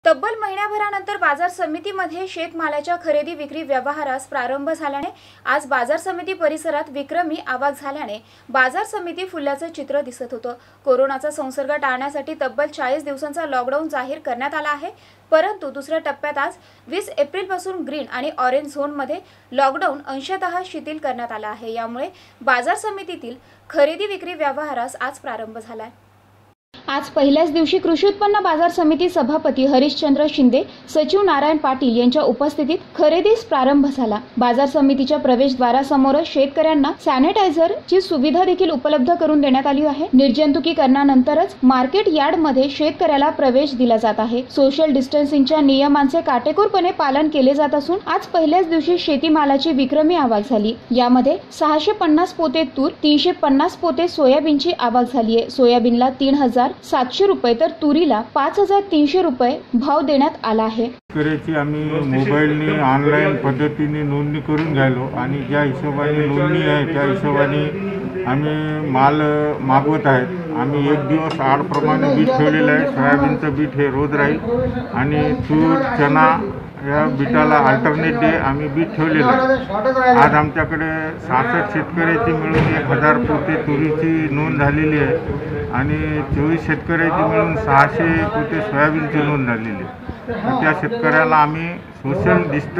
तब्बल महिन्याभरानंतर बाजार समितीमध्ये शेतमालाच्या खरेदी विक्री व्यवहारास प्रारंभ झाल्याने आज बाजार समिती परिसरात विक्रमी आवक झाल्याने बाजार समिती फुलल्याचं चित्र दिसत होतं। कोरोनाचा संसर्ग टाळण्यासाठी तब्बल 40 दिवसांचा लॉकडाऊन जाहीर करण्यात आला आहे, परंतु दुसऱ्या टप्प्यात आज 20 एप्रिलपासून ग्रीन आणि ऑरेंज झोनमध्ये लॉकडाऊन अंशतः शिथिल करण्यात आला आहे। यामुळे बाजार समितीतील खरेदी विक्री व्यवहारास आज प्रारंभ झाला। आज पहिल्याच दिवशी कृषी उत्पन्न बाजार समिती सभापती हरिश्चंद्र शिंदे, सचिव नारायण पाटील यांच्या उपस्थितीत खरेदीस प्रारंभ झाला। बाजार समितीच्या प्रवेशद्वारासमोरच शेतकऱ्यांना सॅनिटायझरची सुविधा देखील उपलब्ध करून देण्यात आली आहे। निर्जंतुकीकरणानंतरच मार्केट यार्डमध्ये शेतकऱ्याला प्रवेश दिला जात आहे। सोशल डिस्टन्सिंगच्या नियमांचे काटेकोरपणे पालन केले जात असून आज पहिल्याच दिवशी शेतीमालाची विक्रमी आवक झाली। यामध्ये 650 पोते तूर, 350 पोते सोयाबीनची आवक झाली आहे। सोयाबीनला 3700 रुपये तर तुरीला 5300 रुपये भाव देण्यात आला आहे। शेतकऱ्याची आम्ही मोबाईलने ऑनलाईन पद्धतीने नोंदणी करून घ्यायलो आणि ज्या हिशोबाने नोंदणी आहे त्या हिशोबाने आम्ही माल मागवत आहेत। आम्ही एक दिवस आडप्रमाणे बीट ठेवलेलं आहे। सोयाबीनचं बीट हे रोज राहील आणि तूर, चना या बीटाला अल्टरनेट डे आम्ही बीट ठेवलेलं आहे। आज आमच्याकडे 66 शेतकऱ्याची मिळून 1000 पोते तुरीची नोंद झालेली आहे आणि 24 शेतकऱ्याची मिळून 600 पोते सोयाबीनची नोंद झालेली आहे। त्या शेतकऱ्याला आम्ही सोशल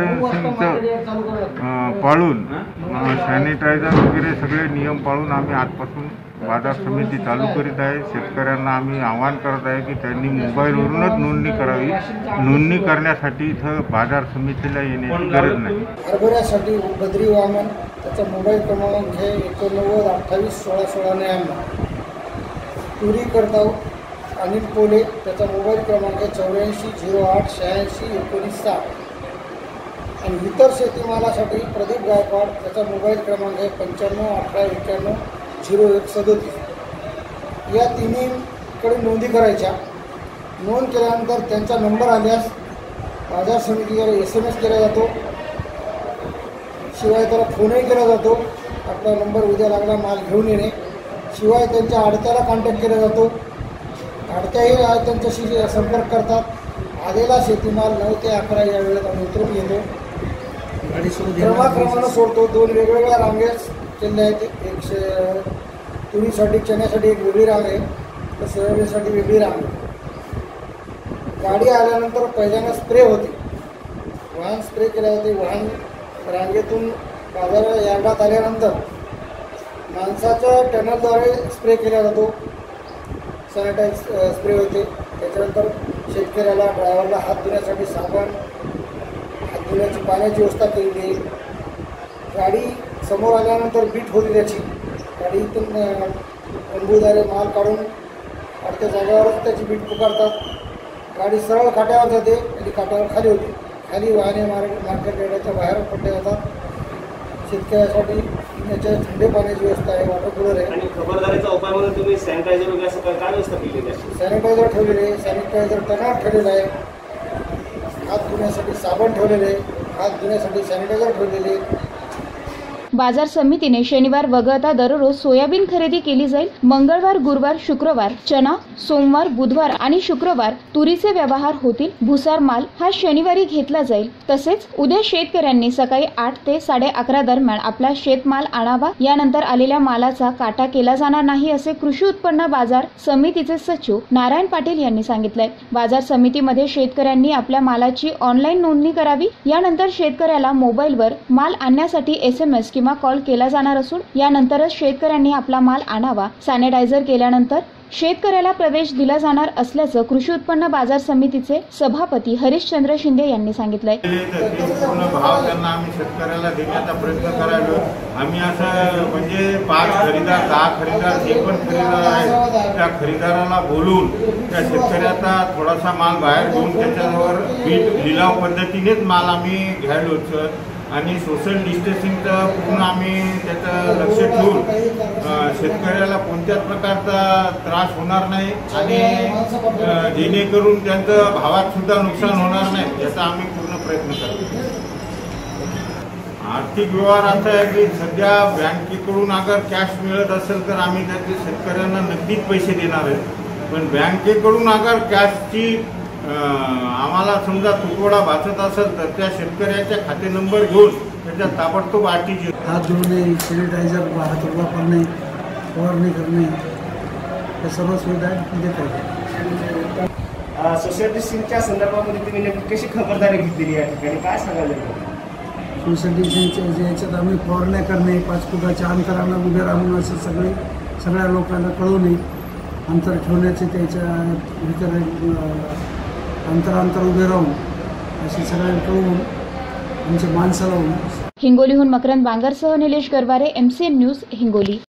डिस्टन्सिंगचं पाळून सॅनिटायझर वगैरे सगळे नियम पाळून आम्ही आजपासून बाजार समिती चालू करीत आहे। शेतकऱ्यांना आम्ही आवाहन करत आहे की त्यांनी मोबाईलवरूनच नोंदणी करावी। नोंदणी करण्यासाठी इथं बाजार समितीला येण्याची गरज नाही। हरभऱ्यासाठी बद्री वामन, त्याचा मोबाईल क्रमांक हे 89 28 16 16 तुरी करता अनिल पोले, त्याचा मोबाईल क्रमांक 84 08 86 19 7 आणि इतर शेतीमालासाठी प्रदीप गायकवाड, त्याचा मोबाईल क्रमांक आहे 95 18 91 01 37। या तिन्हीकडे नोंदी करायच्या। नोंद केल्यानंतर त्यांचा नंबर आल्यास बाजार समितीवर SMS केला जातो, शिवाय त्याला फोनही केला जातो। आपला नंबर उद्या लागला माल घेऊन येणे, शिवाय त्यांच्या आडत्याला कॉन्टॅक्ट केला जातो। आडत्याही त्यांच्याशी संपर्क करतात। आलेला शेतीमाल 9 ते 11 या वेळेत आम्ही उतरून येतो, क्रमाक्रमानं सोडतो। 2 वेगवेगळ्या रांगेत केल्या आहेत। एक तुरीसाठी, चण्यासाठी एक वेगळी रांग आहे, तर सोयाबीनसाठी वेगळी रांग आहे। गाडी आल्यानंतर पहिल्यांदा स्प्रे होते, वाहन स्प्रे केले जाते। वाहन रांगेतून बाजार यार्डात आल्यानंतर माणसाच्या टनलद्वारे स्प्रे केला जातो, सॅनिटाईज स्प्रे होते। त्याच्यानंतर शेतकऱ्याला, ड्रायव्हरला हात धुण्यासाठी साबण, हात धुण्याची पाण्याची व्यवस्था केलेली आहे। गाडी समोर आल्यानंतर बीट होती त्याची, गाडीतून अंबूद्वारे माल काढून अडत्या जागेवरच त्याची बीट पुकारतात। गाडी सरळ काट्यावर जाते आणि काट्यावर खाली होते। खाली वाहने मार्केट यार्डाच्या बाहेर पडल्या जातात। शेतकऱ्यासाठी पिण्याच्या थंड पाण्याची व्यवस्था आहे, वॉटर कूलर आहे। आणि खबरदारीचा उपाय म्हणून तुम्ही सॅनिटायझर वगैरे असं काय व्यवस्था केली आहे? सॅनिटायझर ठेवलेले आहे, सॅनिटायझर टनाट ठेवलेलं आहे। हात धुण्यासाठी साबण ठेवलेले आहे, हात धुण्यासाठी सॅनिटायझर ठेवलेले आहे। बाजार समितीने शनिवार वगळता दररोज सोयाबीन खरेदी केली जाईल। मंगळवार, गुरुवार, शुक्रवार चना, सोमवार, बुधवार आणि शुक्रवार तुरीचे व्यवहार होतील। भुसार माल हा शनिवारी घेतला जाईल। तसेच उद्या शेतकऱ्यांनी सकाळी 8 ते 11:30 दरम्यान आपला शेतमाल आणावा। यानंतर आलेल्या मालाचा काटा केला जाणार नाही असे कृषी उत्पन्न बाजार समितीचे सचिव नारायण पाटील यांनी सांगितलंय। बाजार समितीमध्ये शेतकऱ्यांनी आपल्या मालाची ऑनलाईन नोंदणी करावी। यानंतर शेतकऱ्याला मोबाईलवर माल आणण्यासाठी SMS किंवा कॉल केला जाणार असून यानंतरच शेतकऱ्यांनी आपला माल आणावा। सॅनिटायझर केल्यानंतर शेतकऱ्याला प्रवेश दिला जाणार असल्याचं कृषी उत्पन्न बाजार समितीचे सभापती हरिश्चंद्र शिंदे यांनी सांगितलंय। पूर्ण भाव त्यांना आम्ही शेतकऱ्याला देण्याचा प्रयत्न करायलो। आम्ही असं म्हणजे 5 खरेदीदार 10 खरेदीदार जे पण खरेदीदार आहेत त्या खरेदीदाराला बोलून त्या शेतकऱ्याचा थोडासा माल बाहेर घेऊन त्याच्यावर बीट लिलाव पद्धतीनेच माल आम्ही घ्यायलो सर। आणि सोशल डिस्टन्सिंगचं पूर्ण आम्ही त्याचं लक्ष ठेवून शेतकऱ्याला कोणत्याच प्रकारचा त्रास होणार नाही आणि जेणेकरून त्यांचं भावात सुद्धा नुकसान होणार नाही याचा आम्ही पूर्ण प्रयत्न करतो। आर्थिक व्यवहार असा आहे की सध्या बँकेकडून अगर कॅश मिळत असेल तर आम्ही त्याचे शेतकऱ्यांना नगदीच पैसे देणार आहे, पण बँकेकडून अगर कॅशची आम्हाला समजा तुटवडा भासत असेल तर त्या शेतकऱ्याच्या खाते नंबर घेऊन त्याच्यात ताबडतोब आरटीजी हात धुणे, सॅनिटायझर हात वापरणे, फवारणी करणे या सर्व सुविधा देत आहेत. सोशल डिस्टन्सच्या संदर्भामध्ये तुम्ही नक्की कशी खबरदारी घेतलेली या ठिकाणी काय सांगायला सोशल डिस्टन्सच्या याच्यात आम्ही फवारण्या करणे, 5 फुटाच्या अंतरानं उभे राहून असं सगळ्या लोकांना कळवणे, अंतर ठेवण्याचे त्याच्या भीतर अंतर उभे राहून असे सगळ्यांना कळवून आमच्या माणसाला होऊन. हिंगोलीहून मकरंद बांगरसह निलेश गरवारे, MCN न्यूज, हिंगोली.